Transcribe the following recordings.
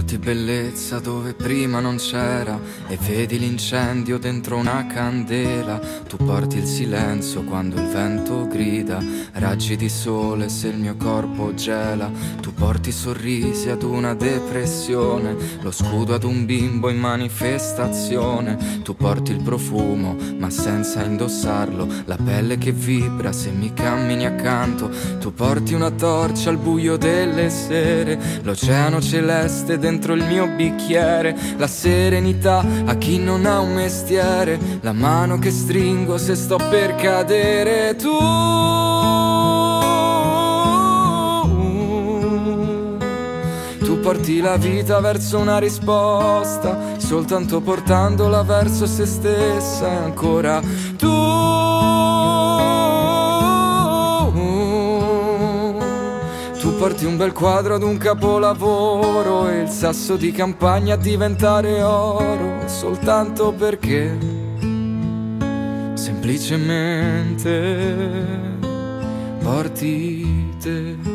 porti bellezza dove prima non c'era e vedi l'incendio dentro una candela. Tu porti il silenzio quando il vento grida, raggi di sole se il mio corpo gela. Tu porti sorrisi ad una depressione, lo scudo ad un bimbo in manifestazione. Tu porti il profumo ma senza indossarlo, la pelle che vibra se mi cammini accanto. Tu porti una torcia al buio delle sere, l'oceano celeste dentro il mio bicchiere, la serenità a chi non ha un mestiere, la mano che stringo se sto per cadere. Tu porti la vita verso una risposta, soltanto portandola verso se stessa. E ancora tu porti un bel quadro ad un capolavoro e il sasso di campagna a diventare oro, soltanto perché semplicemente porti te.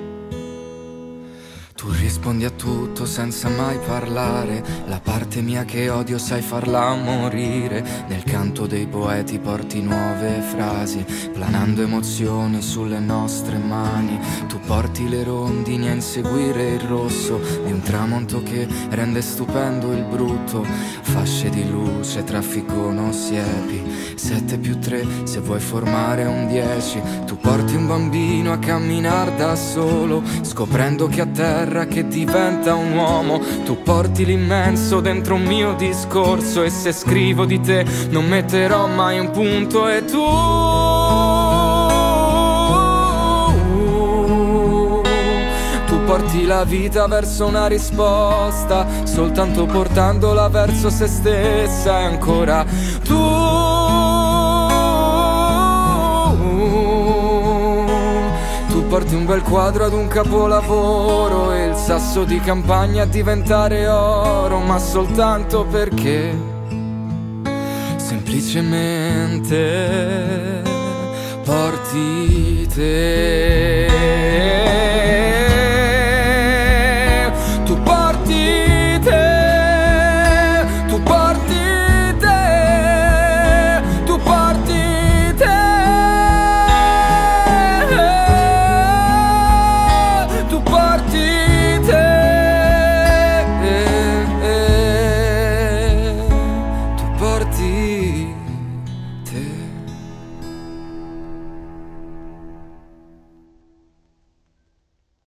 Tu rispondi a tutto senza mai parlare, la parte mia che odio sai farla morire. Nel canto dei poeti porti nuove frasi, planando emozioni sulle nostre mani. Tu porti le rondini a inseguire il rosso di un tramonto che rende stupendo il brutto. Fasce di luce trafficano siepi, 7 più 3 se vuoi formare un 10. Tu porti un bambino a camminar da solo, scoprendo che a terra che diventa un uomo. Tu porti l'immenso dentro un mio discorso e se scrivo di te non metterò mai un punto. E tu porti la vita verso una risposta, soltanto portandola verso se stessa. E ancora tu porti un bel quadro ad un capolavoro e il sasso di campagna a diventare oro, ma soltanto perché semplicemente porti te.